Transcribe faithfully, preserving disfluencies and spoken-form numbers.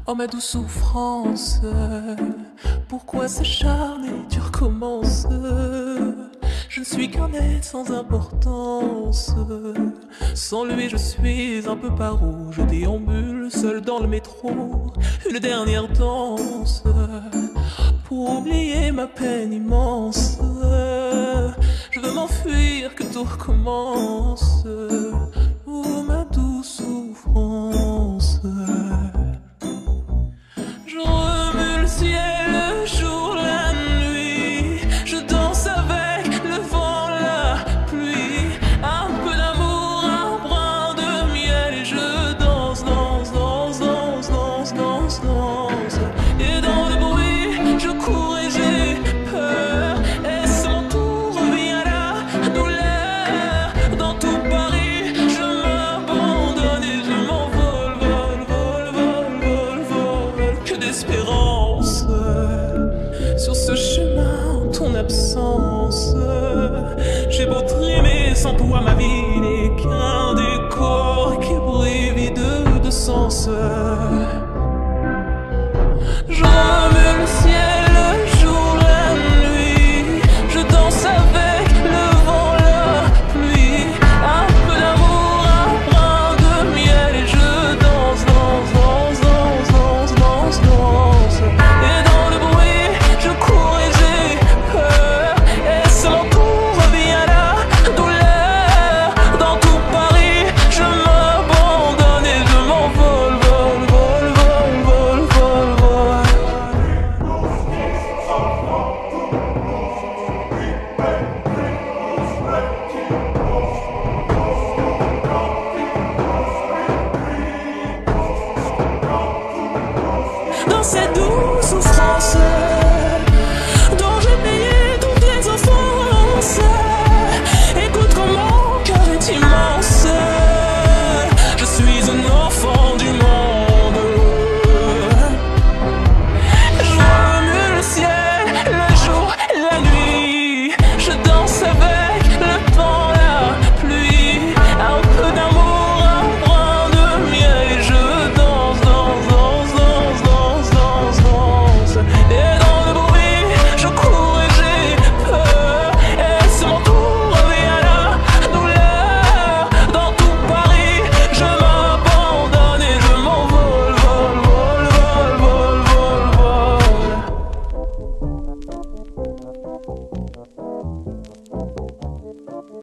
Oh ma douce souffrance, pourquoi s'acharner, tu recommences? Je ne suis qu'un être sans importance. Sans lui je suis un peu paro. Je déambule seul dans le métro, une dernière danse pour oublier ma peine immense. Je veux m'enfuir, que tout recommence. Oh ma douce souffrance. Je remue le ciel, le jour, la nuit. Je danse avec le vent, la pluie. Un peu d'amour, un brin de miel. Et je danse, danse, danse, danse, danse, danse, danse. Et dans le bruit, je cours et j'ai peur. Est-ce mon tour, revient la douleur? Dans tout Paris, je m'abandonne et je m'envole, vol, vol, vol, vol, vol. Que d'espérance sur ce chemin, ton absence. J'ai beau trimer, sans toi ma vie n'est qu'un décor qui brille vide de sens. Je remue le ciel, le jour, la nuit. Je danse avec le vent, la pluie. Un peu d'amour, un brin de miel. Et je danse, danse, danse, danse, danse, danse, danse. Et dans le bruit, je cours et j'ai peur. Est-ce l'entour, revient la douleur? Dans tout Paris, je m'abandonne et je m'envole, vol, vol, vol, vol, vol, vol. Dans cette douce souffrance.